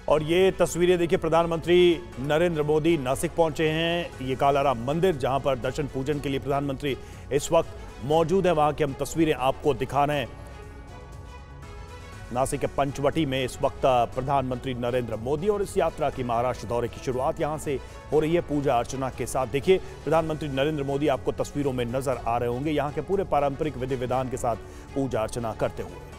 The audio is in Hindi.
और ये तस्वीरें देखिए, प्रधानमंत्री नरेंद्र मोदी नासिक पहुंचे हैं। ये कालाराम मंदिर जहां पर दर्शन पूजन के लिए प्रधानमंत्री इस वक्त मौजूद है, वहां की हम तस्वीरें आपको दिखा रहे हैं। नासिक के पंचवटी में इस वक्त प्रधानमंत्री नरेंद्र मोदी और इस यात्रा की महाराष्ट्र दौरे की शुरुआत यहां से हो रही है पूजा अर्चना के साथ। देखिए, प्रधानमंत्री नरेंद्र मोदी आपको तस्वीरों में नजर आ रहे होंगे, यहां के पूरे पारंपरिक विधि विधान के साथ पूजा अर्चना करते हुए।